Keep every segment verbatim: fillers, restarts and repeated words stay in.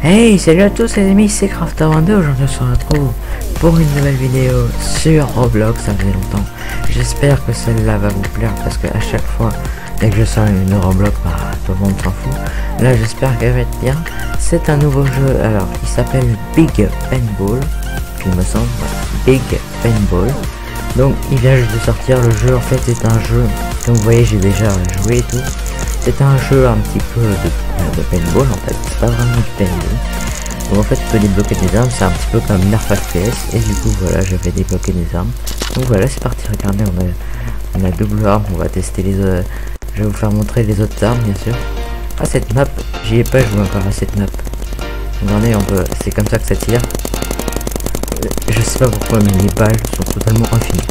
Hey, salut à tous les amis, c'est Crafter vingt-deux. Aujourd'hui on se retrouve pour une nouvelle vidéo sur Roblox. Ça fait longtemps. J'espère que celle-là va vous plaire parce que à chaque fois dès que je sors une Roblox, bah, tout le monde s'en fout. Là j'espère qu'elle va être bien. C'est un nouveau jeu, alors il s'appelle Big Paintball, il me semble, Big Paintball. Donc il vient juste de sortir. Le jeu en fait c'est un jeu, comme vous voyez j'ai déjà joué et tout. C'est un jeu un petit peu de, de paintball en fait, c'est pas vraiment du paintball. Donc en fait tu peux débloquer des armes, c'est un petit peu comme Nerf F P S. Et du coup voilà, je vais débloquer des armes. Donc voilà, c'est parti, regardez, on a, on a double arme, on va tester les autres. Je vais vous faire montrer les autres armes bien sûr. Ah, cette map, j'y ai pas joué encore à cette map. Regardez, on peut, c'est comme ça que ça tire. Je sais pas pourquoi mais les balles sont totalement infinies.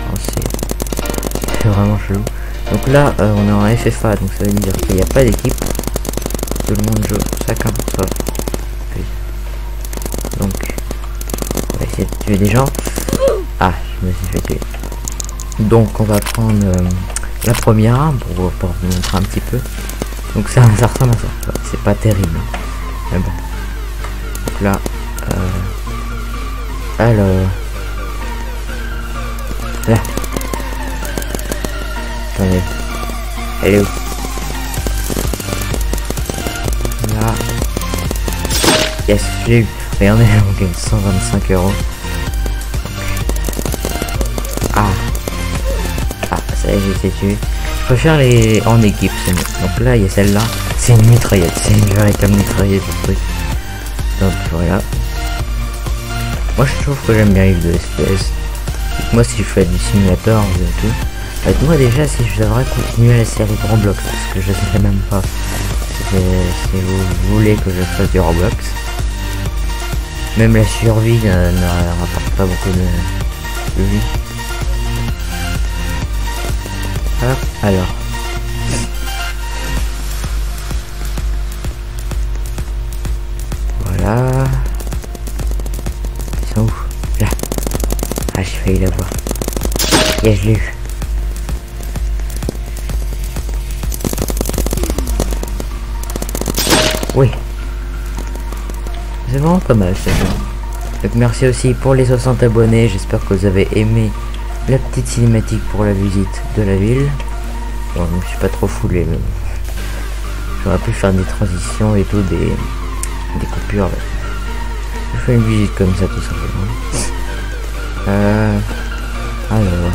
C'est vraiment chelou. Donc là euh, on est en F F A, donc ça veut dire qu'il n'y a pas d'équipe. Tout le monde joue chacun pour soi. Donc on va essayer de tuer des gens. Ah, je me suis fait tuer. Donc on va prendre euh, la première arme pour, pour vous montrer un petit peu. Donc ça, ça ressemble à ça. C'est pas terrible. Mais bon. Donc là euh, alors là. Attendez. Elle est où? Là. Yes, je l'ai eu. Regardez, on gagne cent vingt-cinq euros. Ah. Ah, ça y est, j'ai été tué. Je préfère les en équipe, c'est mieux. Donc là, il y a celle-là. C'est une mitraillette. C'est une véritable mitraillette, ce truc. Donc voilà. Moi, je trouve que j'aime bien les deux F P S. Moi, si je fais du simulateur et tout. Moi déjà si je devrais continuer la série de Roblox, parce que je sais même pas si, si vous voulez que je fasse du Roblox. Même la survie ne, ne rapporte pas beaucoup de, de vie. Hop, alors. Voilà. Ils sont où? Là. Ah, j'ai failli la voir. Et je l'ai eu. Oui, c'est vraiment pas mal ce jeu. Donc merci aussi pour les soixante abonnés. J'espère que vous avez aimé la petite cinématique pour la visite de la ville. Bon, je me suis pas trop foulé, mais j'aurais pu faire des transitions et tout, des, des coupures. Je fais une visite comme ça tout simplement. Euh, alors,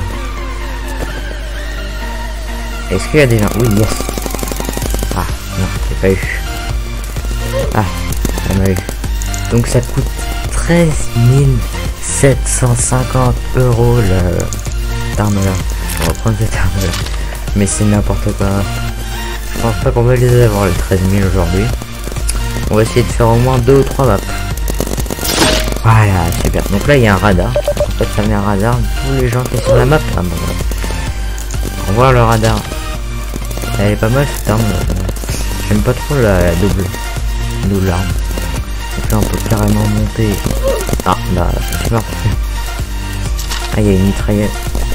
est-ce qu'il y a des gens? Oui, yes. Ah non, j'ai pas eu. Ah, ça m'a eu. Donc ça coûte treize mille sept cent cinquante euros l'arme là. On va prendre cette arme là. Mais c'est n'importe quoi. Je pense pas qu'on va les avoir les treize mille aujourd'hui. On va essayer de faire au moins deux ou trois maps. Voilà, super. Donc là il y a un radar. En fait ça met un radar. Tous les gens qui sont sur la map. Ah, bon, voilà. On voit le radar. Elle est pas mal cette arme. J'aime pas trop la, la double. Double arme. Donc là on peut carrément monter. Ah bah je suis mort. Ah il y a une mitraillette.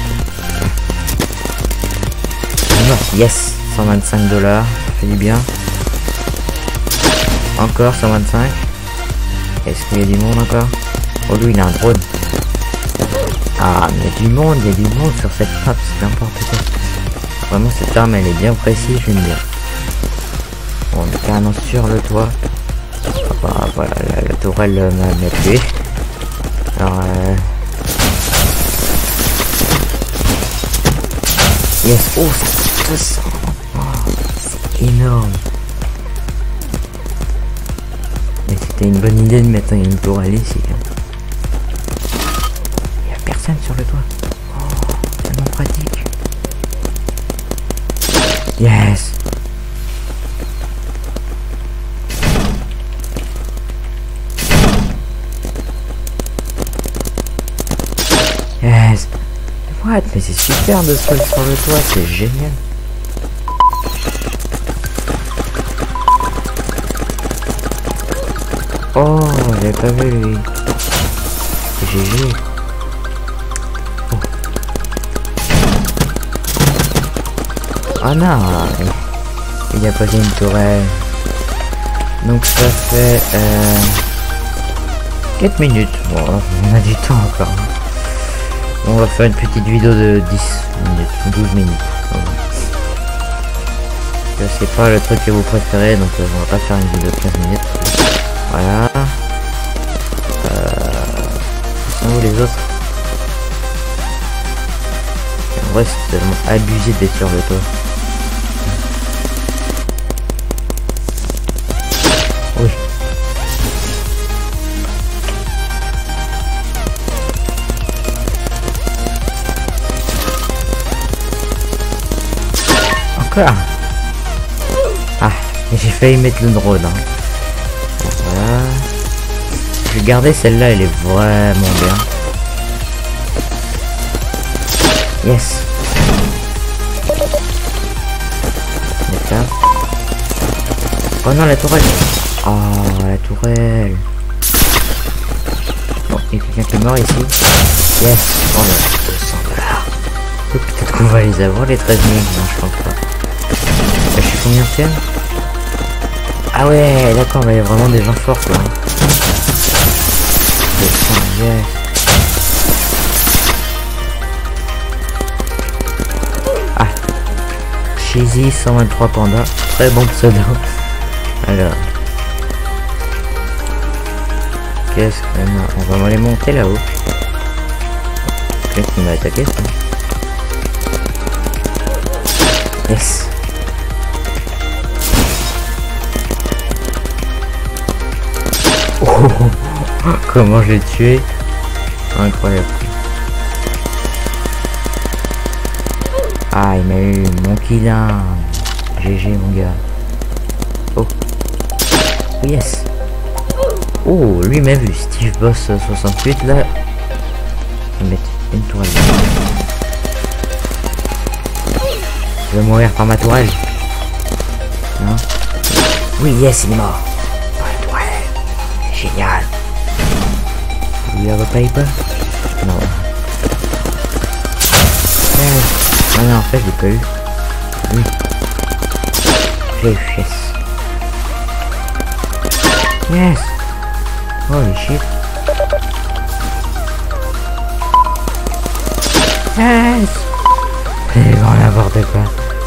Yes, cent vingt-cinq dollars, ça fait du bien. Encore cent vingt-cinq. Est-ce qu'il y a du monde encore? Oh lui il a un drone. Ah mais il y a du monde, il y a du monde sur cette map, c'est n'importe quoi. Vraiment cette arme elle est bien précise, j'aime bien. Bon, on est carrément sur le toit. Bah, voilà, la, la tourelle euh, m'a tué. Alors, euh... yes, oh, ça sent. Oh, c'est énorme. Mais c'était une bonne idée de mettre une tourelle ici. Il n'y a personne sur le toit. Oh, tellement pratique. Yes. Yes. What? Mais c'est super de se coller sur le toit, c'est génial. Oh, j'avais pas vu lui. G G. Oh. Oh non. Il a posé une tourelle. Donc ça fait euh, quatre minutes. Bon, on a du temps encore. On va faire une petite vidéo de dix minutes, douze minutes. C'est pas le truc que vous préférez, donc euh, on va pas faire une vidéo de quinze minutes. Voilà. Euh, ils sont où les autres? En vrai c'est tellement abusé d'être sur le toit. Oui. Encore. Ah, j'ai failli mettre le drone. Hein. Voilà. Je vais garder celle-là, elle est vraiment bien. Yes. D'accord. Oh non, la tourelle. Oh, la tourelle. Bon, il y a quelqu'un qui est mort ici. Yes. Oh là, deux cents dollars. Peut-être qu'on va les avoir, les treize mille. Non, je pense pas. Je suis combien de tiens? Ah ouais, d'accord, mais il y a vraiment des gens forts là. deux cents, yes. Ah. Cheesy cent vingt-trois Panda. Très bon pseudo. Alors. Qu'est-ce qu'on a? On va aller monter là-haut. Qu'est-ce qu'on va attaquer ça? Yes. Oh, comment je l'ai tué. Incroyable. Ah, il m'a eu mon killin. G G mon gars. Oh. Yes. Oh, lui m'a vu. Steve Boss soixante-huit là. Je vais mettre une tourelle. Je vais mourir par ma tourelle. Non. Oui, yes, il est mort. Génial. Do you have a paper? Non. Yes. Ah non, en fait, j'ai pas eu. Oui. J'ai eu, yes. Yes. Holy shit. Yes. C'est vraiment n'importe quoi.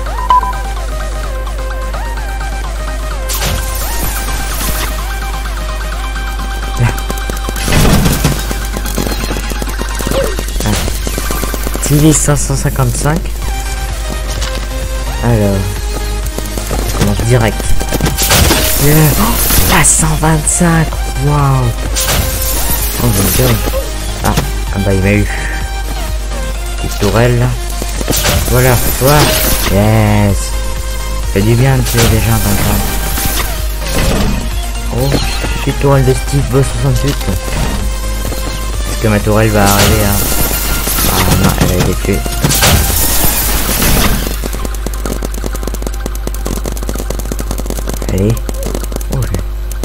T V cinq cent cinquante-cinq. Alors, on commence direct. Yeah. Oh, la cent vingt-cinq. Waouh. Oh mon dieu. Ah, ah bah il m'a eu. Petite tourelle là. Voilà, toi. Yes. C'est du bien de tuer des gens comme ça. Oh, petite tourelle de Steve Boss soixante-huit. Est-ce que ma tourelle va arriver à... Ah non, elle a été tuée. Allez. Oh, okay.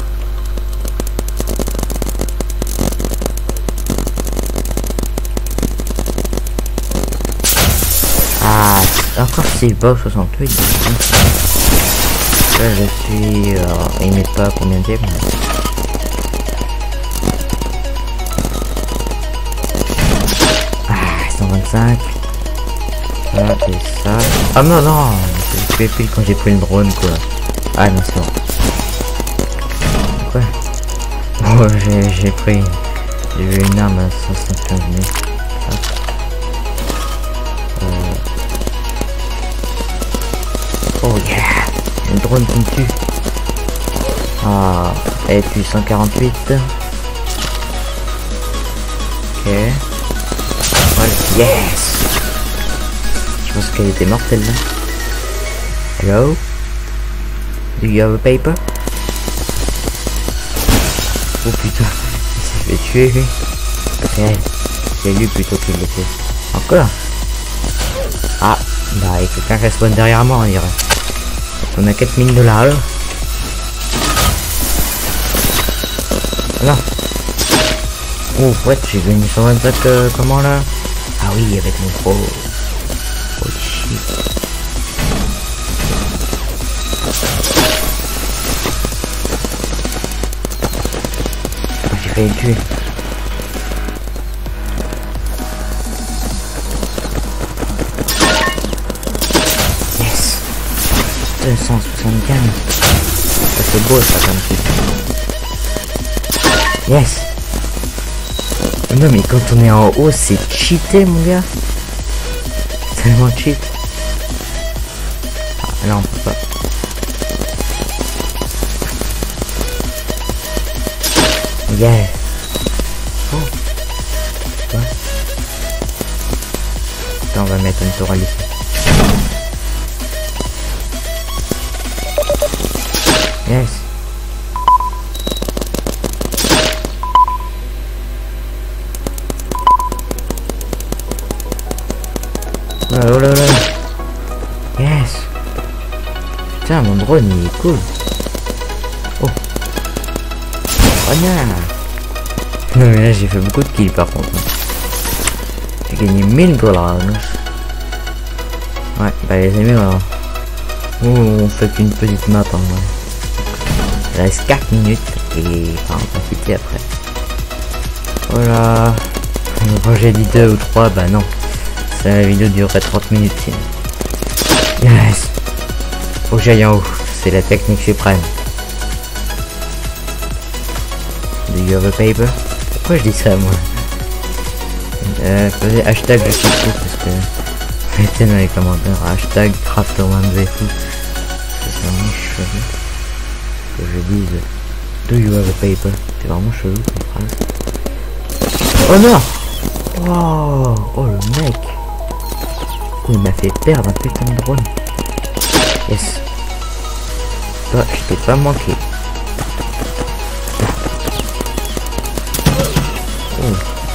Ah, encore Steve Boss soixante-huit. Là, je suis... Euh, il met pas combien de diable. cent vingt-cinq. Ça et ça. Ah non non, j'ai fait pile quand j'ai pris le drone quoi. Ah non c'est bon. Quoi? Oh j'ai j'ai pris. J'ai eu une arme à soixante-quinze mille. Euh... Oh yeah. Le drone qui me tue. Ah, et puis cent quarante-huit. Ok. Voilà. Yes. Je pense qu'elle était morte celle-là. Hello? Do you have a paper? Oh putain, il s'est fait tuer lui. Ok, c'est lui plutôt qu'il l'était. Encore? Ah, bah il y a quelqu'un qui respawn derrière moi on dirait. On a quatre mille dollars là. Là. Oh ouais, j'ai gagné cent vingt-cinq euh, comment là? Ah oui, avec mon pro. Oh shit. j'ai failli le tuer. Yes. deux cent soixante-quinze. Ça c'est beau ça comme truc. Yes. Non mais quand on est en haut c'est cheaté mon gars. C'est tellement cheat. Ah là on peut pas. Yeah. Oh. Quoi? Attends, on va mettre une tourelle ici. Yes. Oh là là là. Yes. Putain, mon drone il est cool. Oh. Oh non. Non mais là j'ai fait beaucoup de kills par contre. J'ai gagné mille dollars. Ouais, bah les amis, voilà. Oh, on fait qu'une petite map en vrai. Il reste quatre minutes et enfin on va quitter après. Voilà. Quand j'ai dit deux ou trois, bah non. La vidéo durerait trente minutes sinon. Yes. Faut que j'aille en haut. C'est la technique suprême. Do you have a paper? Pourquoi je dis ça moi? Euh, faisais hashtag je suis fou parce que mettez dans les commentaires hashtag crafterone fou. C'est vraiment chelou que je dise do you have a paper. C'est vraiment chelou comme phrase. Oh non. Wow. Oh le mec. Il m'a fait perdre un putain de drone. Yes. Bah, je t'ai pas manqué. Oh.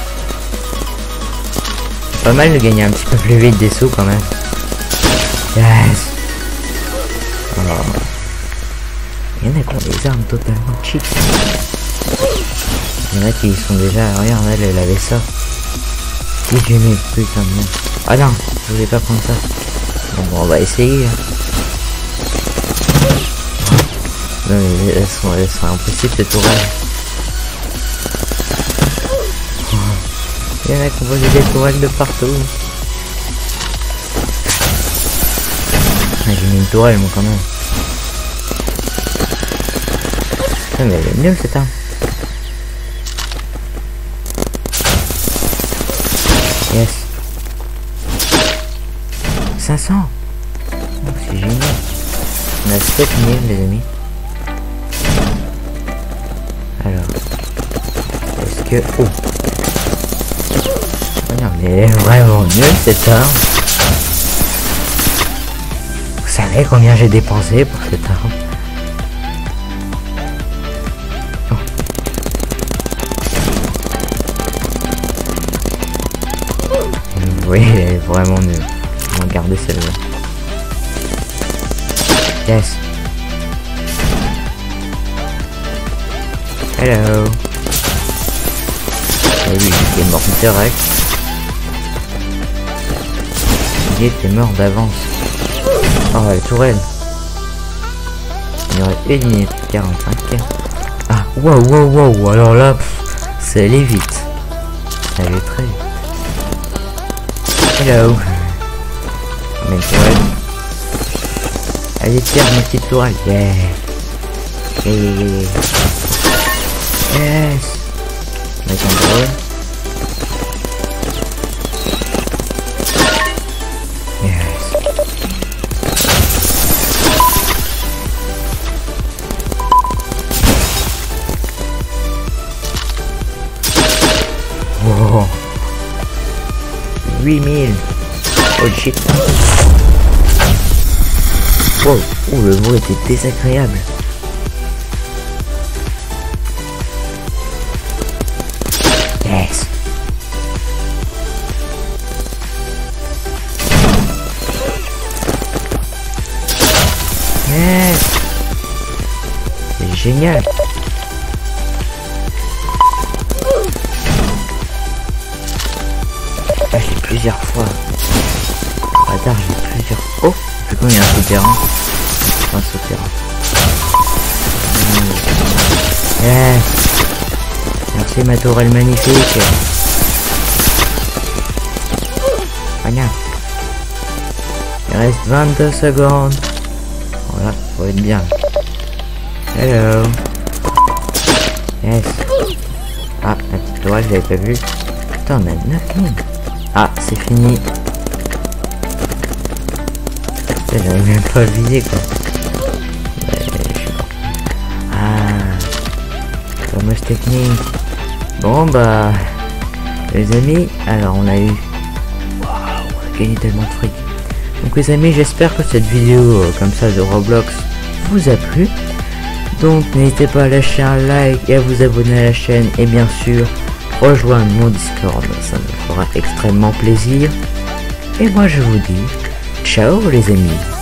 Pas mal de gagner un petit peu plus vite des sous quand même. Yes. Alors. Il y en a qui ont des armes totalement cheap. Il y en a qui sont déjà. Regarde, elle, elle avait ça. Oui, j'ai mis putain de merde. Ah non, je voulais pas prendre ça. Bon, bon on va essayer. Hein. Non mais elles sont, elles sont impossibles ces tourelles. Il y en a qui ont posé des tourelles de partout. Ah, j'ai mis une tourelle moi quand même. Ah, mais elle est nulle cette arme. Yes. cinq cents. Oh, c'est génial. On a sept mille les amis. Alors. Est-ce que... Oh. Oh non mais elle est vraiment nulle cette arme. Vous savez combien j'ai dépensé pour cette arme? Oh. Oui, elle est vraiment nulle. On va garder celle-là. Yes. Hello. Ah oui, il est mort direct. Il était mort d'avance. Oh, la tourelle. Il y aurait une minute quarante-cinq. Ah, wow, wow, wow. Alors là, ça allait vite. Ça allait très vite. Hello. Mais tourelle. Allez, tiens, ma petite tourelle. Yeah. Yeah, yeah, yeah. Yes. Avec un drone. Yes. Wow. huit mille. Oh shit. Wow. Oh, le mot était désagréable. Yes. Yes. C'est génial. Ah, j'ai plusieurs fois. Radar, j'ai plusieurs. Oh, du coup il y a un souterrain. Un souterrain. Yes. Merci. casser ma tourelle magnifique. Voilà. Il reste vingt-deux secondes. Voilà, faut être bien. Hello. Yes. Ah, la petite tourelle, je l'avais pas vue. Putain, on a neuf mille. Ah, c'est fini. J'arrive même pas à viser quoi. Ouais, je sais pas. Ah, fameuse technique. Bon bah, les amis, alors on a eu, waouh, on a gagné tellement de fric. Donc les amis, j'espère que cette vidéo euh, comme ça de Roblox vous a plu. Donc n'hésitez pas à lâcher un like et à vous abonner à la chaîne et bien sûr rejoindre mon Discord, ça me fera extrêmement plaisir. Et moi je vous dis ciao les amis.